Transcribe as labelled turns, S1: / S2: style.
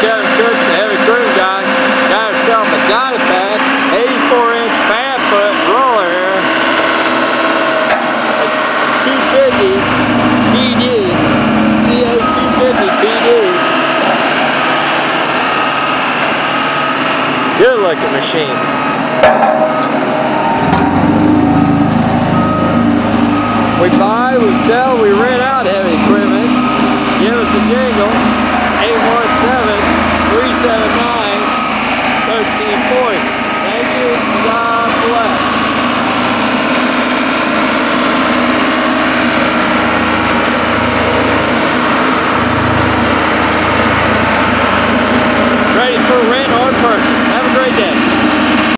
S1: Kevin Cook, the heavy equipment guy, got himself a Dynapac 84-inch pad foot roller here. A 250 PD, CA 250 PD. Good looking machine. We buy, we sell, we rent out heavy equipment. Give us a jingle, 817